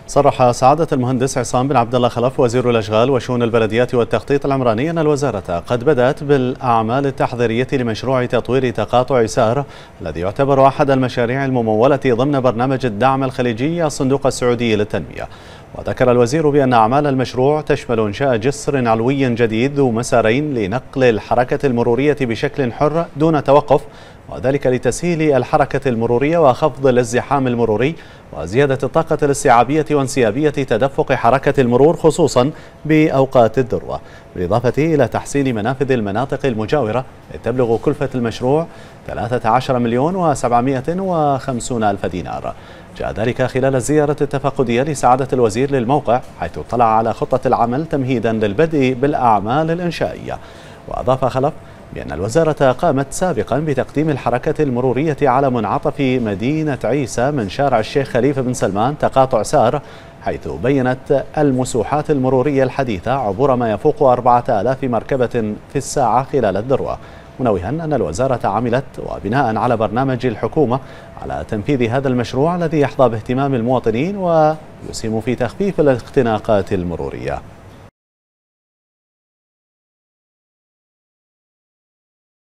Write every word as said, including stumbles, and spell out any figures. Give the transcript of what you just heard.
صرح سعادة المهندس عصام بن عبد الله خلف وزير الأشغال وشؤون البلديات والتخطيط العمراني أن الوزارة قد بدأت بالأعمال التحضيرية لمشروع تطوير تقاطع سار الذي يعتبر أحد المشاريع الممولة ضمن برنامج الدعم الخليجي الصندوق السعودي للتنمية. وذكر الوزير بأن أعمال المشروع تشمل إنشاء جسر علوي جديد ذو مسارين لنقل الحركة المرورية بشكل حر دون توقف، وذلك لتسهيل الحركة المرورية وخفض الازدحام المروري وزيادة الطاقة الاستيعابية وانسيابية تدفق حركة المرور خصوصا بأوقات الذروة، بالإضافة إلى تحسين منافذ المناطق المجاورة. تبلغ كلفة المشروع ثلاثة عشر مليون وسبعمائة وخمسين ألف دينار. جاء ذلك خلال الزيارة التفقدية لسعادة الوزير للموقع، حيث اطلع على خطة العمل تمهيدا للبدء بالأعمال الإنشائية. وأضاف خلف بأن الوزارة قامت سابقا بتقديم الحركة المرورية على منعطف مدينة عيسى من شارع الشيخ خليفة بن سلمان تقاطع سار، حيث بينت المسوحات المرورية الحديثة عبور ما يفوق أربعة آلاف مركبة في الساعة خلال الذروة، منوها أن الوزارة عملت وبناء على برنامج الحكومة على تنفيذ هذا المشروع الذي يحظى باهتمام المواطنين ويسهم في تخفيف الاختناقات المرورية.